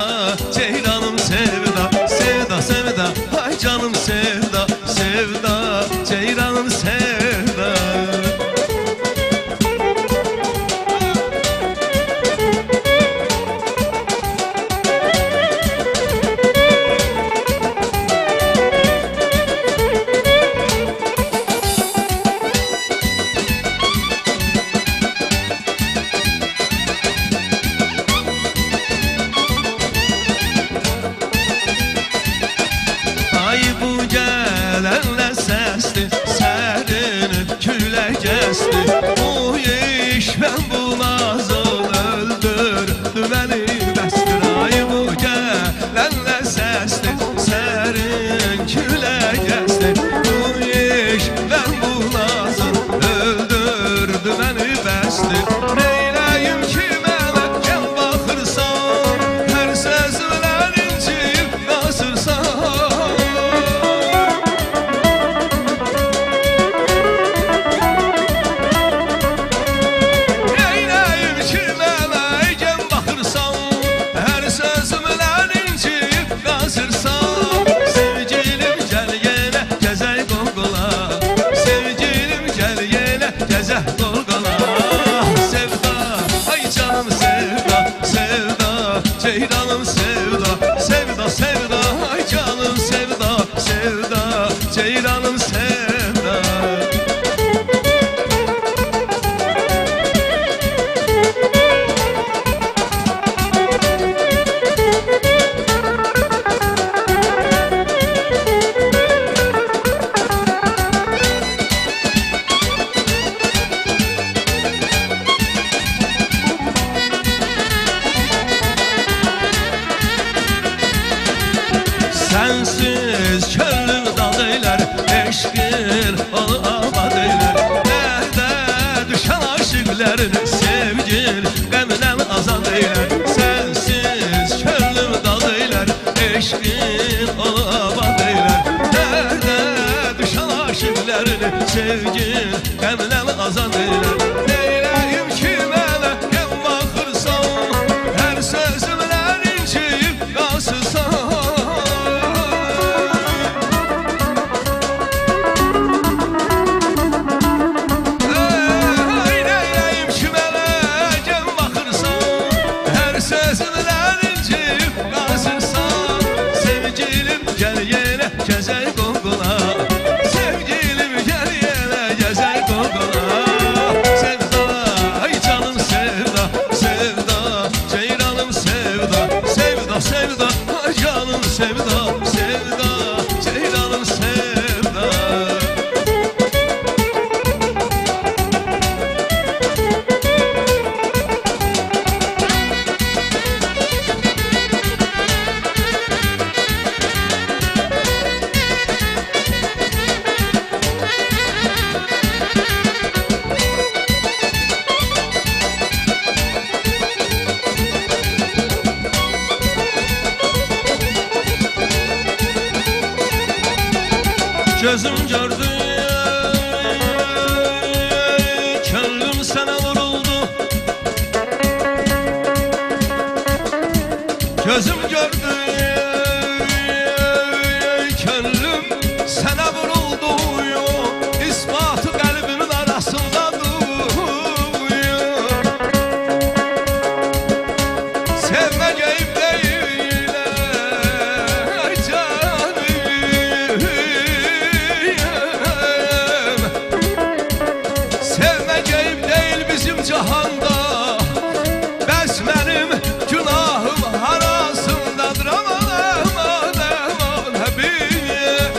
Ceylanım sevda, sevda, sevda. Ay canım sevda, sevda. Ceylanım sevda. Bu iş ben bu nazıl öldürdü beni bestir. Ay bu gelenle sesli serin küle geçti. Bu iş ben bu nazıl öldürdü beni bestir. Neyleyim ki melekkem bakırsan, her sözülen incip kasırsan. Ceylanım sevda, sevda, sevda. Ay canım sevda, sevda. Ceylanım sevda. Sensiz köllüm dal eyler, eşkin ol abad eyler. Derde düşen aşıklarını sevgin qəmdən azad eyler. Sensiz köllüm dal eyler, eşkin ol abad eyler. Derde düşen aşıklarını sevgin qəmdən azad eyler. Neyleyim ki mələkəm baxırsan, hər sözümlər inciyib qalsırsan. Sevda, ay canım sevda, sevda. Ceylanım sevda. Gözüm gördü, könlüm sana vuruldu. Gözüm gördü, könlüm sana vuruldu. İspatı kalbimin arasında duruyor. Sevmeyeyim değil canım. Sevmeyeyim değil bizim cahanda. Bəs mənim günahım harasındadır. Aman aman aman Həbib.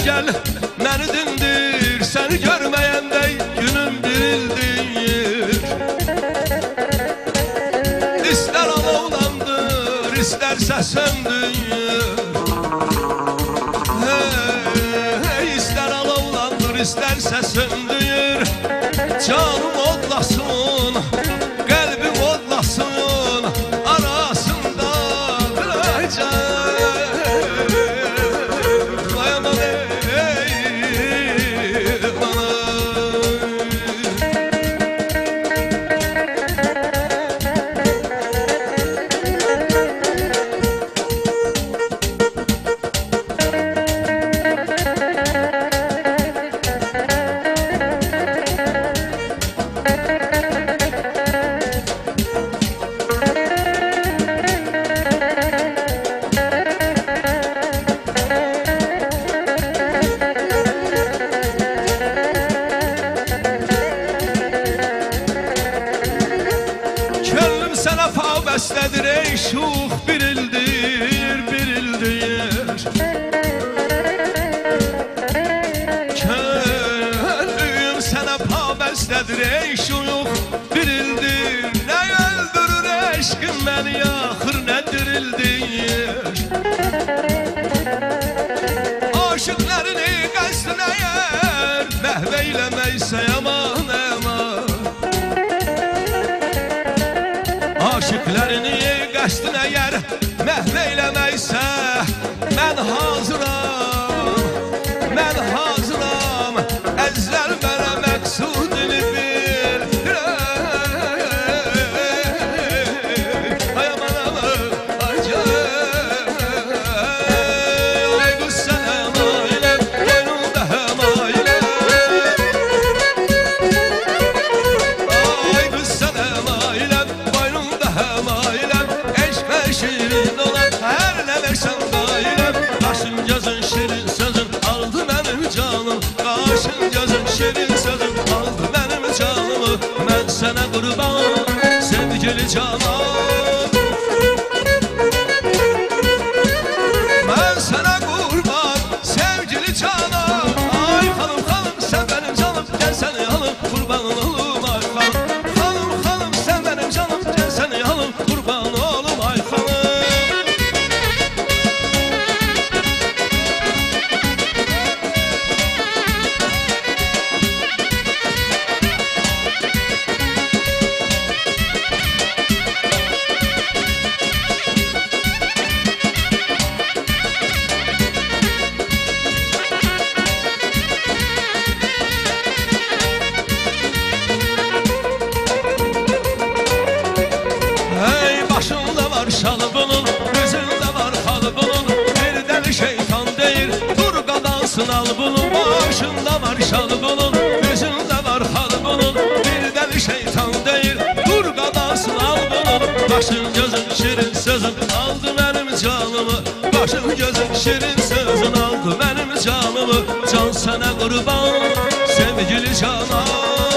gel məni dindir, səni görməyəndə günüm dirildir. İstər alovlandır, istərsə söndür. İstər alovlandır, istərsə söndür. Canım odlasın, qəlbim odlasın, arasında qıracaq. Dayanan bana. Bəstədir ey şux, bir ildir, bir ildir. Könlüm sənə pabəstədir ey şux, bir ildir. Nə öldürür eşqim məni yaxır, nə dirildir. Aşıqlarını qəsdin əgər məhv eyləməksə yaman əman. Aşıqlarını qəsdin əgər məhv eyləməksə mən hazıram, mən hazıram. Əzəl mənə məqsudunu bil. Ay aman aman acayip. Ay qız sənə mailəm, boynunda həmailəm. Ay qız sənə mailəm, boynunda həmailəm. Eşqə şirin olan hər nə versən dairəm. Qaşın gözün şirin sözün aldı mənim canım. Qaşın gözün şirin sözün aldı mənim canımı. Mən sənə qurban, sevgili canım. Mən sənə qurban, sevgili canım. Ay xanım xanım sən mənim canım, gəl səni alım qurban olum ay xanım. Xanım xanım sən mənim canım, gəl səni alım qurban olum ay xanım. Başında var şalı bunun, gözünde var halı bunun. Bir deli şeytan değil, dur qadansın al bunun. Başında var şalı bunun, gözünde var halı bunun. Bir deli şeytan değil, dur qadansın al bunun. Başın gözün şirin sözün aldı benim canımı. Başın gözün şirin sözün aldı benim canımı. Can sana qurban, sevgili canım.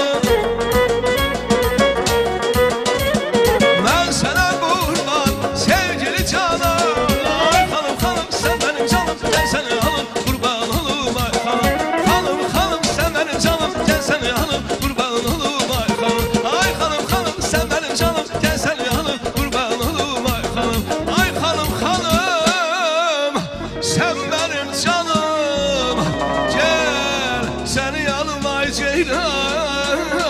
Sen benim canım, gel seni yanıma ceylan.